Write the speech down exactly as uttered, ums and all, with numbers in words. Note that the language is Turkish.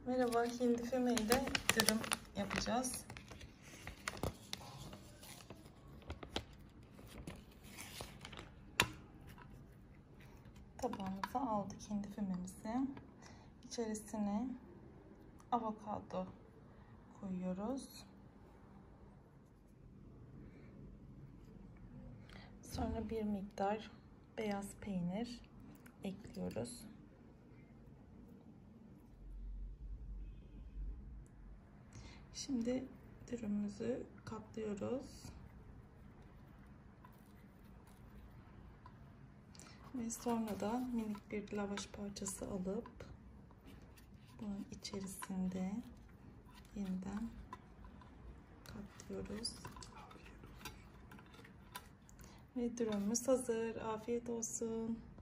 Merhaba, hindi fümeyle dürüm yapacağız. Tabağımıza aldık hindi fümemizi. İçerisine avokado koyuyoruz. Sonra bir miktar beyaz peynir ekliyoruz. Şimdi dürümümüzü katlıyoruz. Ve sonra da minik bir lavaş parçası alıp bunun içerisinde yeniden katlıyoruz. Ve dürümümüz hazır. Afiyet olsun.